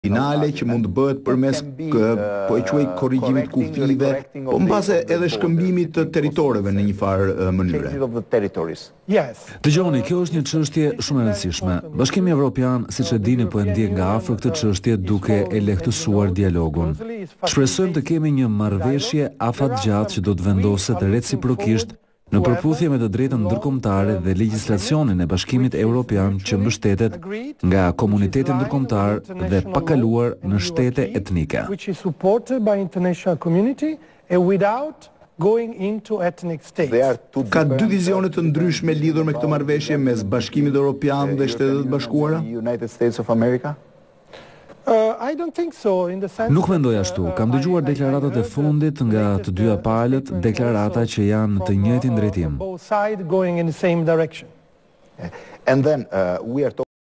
finale që mund të bëhet përmes po e quaj korrigjimit kufive, po mbase edhe shkëmbimit të territoreve në një farë mënyre. Dëgjoni, kjo është një çështje shumë e rëndësishme. Bashkimi Evropian, siç e dini, po e ndjek nga afër këtë çështje duke e lehtësuar dialogun. Shpresojmë të kemi një marrëveshje afatgjatë që do të vendoset reciprokisht në përputhje me të drejtën ndërkombëtare dhe legjislacionin e Bashkimit Evropian që mbështetet nga komuniteti ndërkombëtar dhe pakaluar në shtete etnike. Ka dy vizione të ndryshme lidhur me këtë marrëveshje mes Bashkimit Evropian dhe Shtetet e Bashkuara? Nuk mendoj ashtu. Kam dëgjuar deklaratat e fundit nga të dyja palët, deklarata që janë të njëjtin drejtim.